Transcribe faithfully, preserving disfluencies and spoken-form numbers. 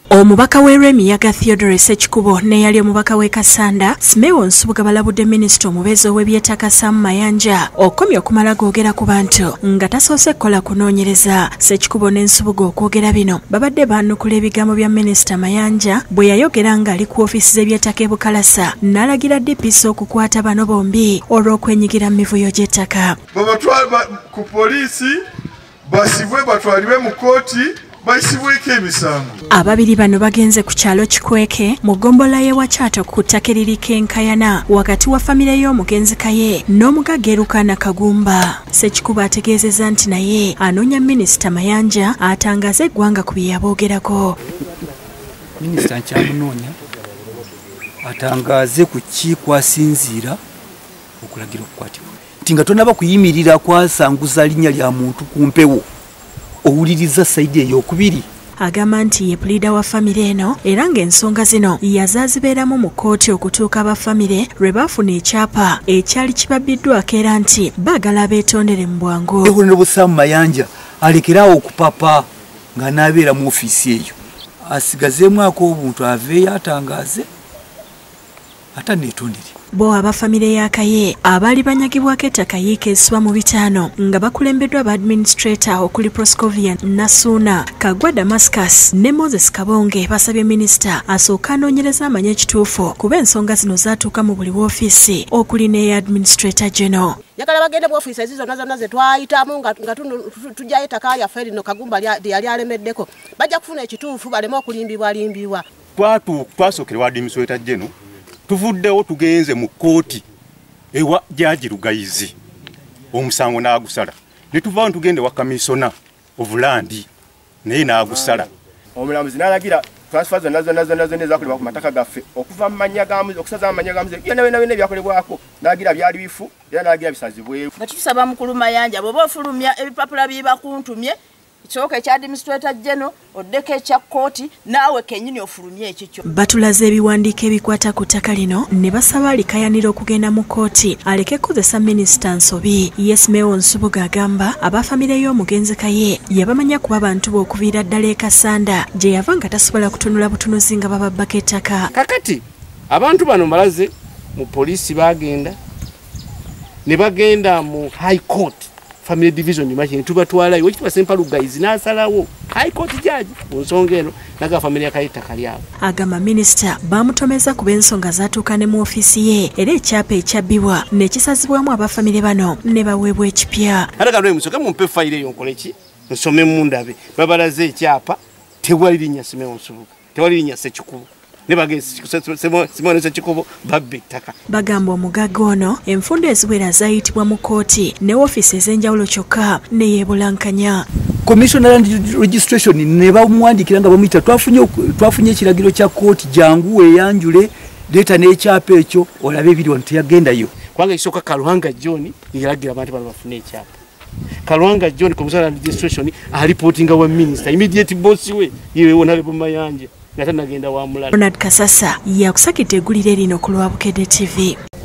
Omubaka w'Emiyaga Theodore Ssekikubo neyali omubaka w'e Kasanda Simeo Nsubuga balabudde Minisita omubeezi ow'eby'ettaka Sam Mayanja okomya okumala googera ku bantu nga tasoose kukola kunoonyereza. Ssekikubo ne Nsubuga okwogera bino babadde baanukula ebigambo bya Minisita Mayanja bwe yayogera ng'ali ku ofiisi z'eby'ettaka e Bukalasa n'alagira D P C okukwata bano bombi olw'okwenyigira mu mivuyo gy'ettaka. Babatwala ku poliisi basibwe batwalibwe mu kooti. Ababiri bano bagenze ku kyalo Kikweke mu ggombolola y'e Wachato ku ttaka eririko Enkaayana wakati wa famire y'omugenzi Kaye n'omugagga Erukana Kagumba. Ssekikubo ategeezezza nti naye anoonya Minisita Mayanja atangaze eggwanga ku bye yaboogerako. Minisita nkyamunoonya atangaze ku ki kwasinziira okulagira okukwatibwa nti nga tonaba kuyimirira kwasanguza linnya lya muntu ku mpewo owuliriza sayidi ey'okubiri. Agamba nti ye pulida wa famire eno era ng'ensonga zino yazaazibeeramu mu kkooti okutuuka abafamire lwe baafuna ekyapa ekyali kibabbiddwako era nti baagala abeetondere mu bwangu. Ekolero Sam Mayanja alekeraawo okupapa ng'anaabeera mu ofiisi eyo asigazeemu obuntu aveeyo atangaze ataneetondere. Bo abafamire ya Kaye abaali banyagibwako ettaka yiikeesibwa mu bitaano nga bakulembeddwa ba administrator okuli Proscovia Nasuna Kagwa Damascus ne Moses Kabonge basabye Minisita asooka anoonyereza amanye ekituufu kuba ensonga zino zaatuuka mu buli woofiisi okuli ne administrator general. Yakala bagende bw'ofiisi ezizo nazo nazo twayitamu nga tujjayo ettaka lyaffe lino Kagumba yali alemeddeko bajja kufuna ekituufu baleme okulimbibwa limbibwa. Twasookera wa administrator general tuvuddewo tugenze mu kooti ewa jaji Lugayizi omusango n'agusala ne tuvaawo tugende wa kamisona ovulandi naye n'agusala. Omulamuzi n'alagira transfer zonna zonna zonna zonna ezakolebwa ku mataka gaffe okuva mu mannya gaamuzi okusaza amanya gaamuzi byonna byonna byonna ebyakolebwako n'alagira byali bifu era n'alagira bisazibwewo. Nga tutusaba mukulu Mayanja bw'oba ofulumya ebipapula bye bakuntumye ekyoka ekya administrator general oddeko ekya kooti naawe kennyini ofulumye ekikyo. Batulaze ebiwandiiko ebikwata ku ttaka lino ne basaba alikayanira okugenda mu kooti aleke kukozesa Minisita nsobi. Ye Simeo Nsubuga agamba abafamire y'omugenzi Kaye yabamanya kuba abantu b'okuviira ddala e Kasanda gye yava nga tasobola kutunula butunuzi nga bababbako ettaka. Kakati abantu bano malaze mu poliisi bagenda ne bagenda mu high court family division machine tubatwalayo wekitwa Sempa Lugayizi n'asalawo high court judge mu nsonga eno naga family ya Kaitaka lyabo. Agamba Minisita bamutomeza kuba ensonga zaatuuka ne mu ofiisi ye era ekyapa ekyabbibwa nekisazibwamu abafamile bano ne baweebwa ekipya. Ate kano emusoke mumpe fayiro eyo nkole ki nsome mu ndabe babalaze ekyapa tewali linnya Simeo Nsubuga tewali linnya Ssekikubo ne bagezi Simeo Ssekikubo babbe ettaka. Bagamba omugagga ono enfunda eziwera zayitibwa mu kooti ne ofiisi ez'enjawulo kyokka ne yeebulankanya. Commissioner and registration ne bamuwandikira nga bamuyita twafunye twafunye ekiragiro kya kooti jangu weeyanjule leeta n'ekyapa ekyo olabe ebiri wano teyagendayo. Kubanga ekisooka Kalwanga John yalagira abantu bano bafune ekyapa. Kalwanga John Commissioner and registration alipotinga wa Minisita immediate boss we yewe Honorable Mayanja. Ronald Kasasa yakusakidde eggulire lino ku lwa Bukedde T V.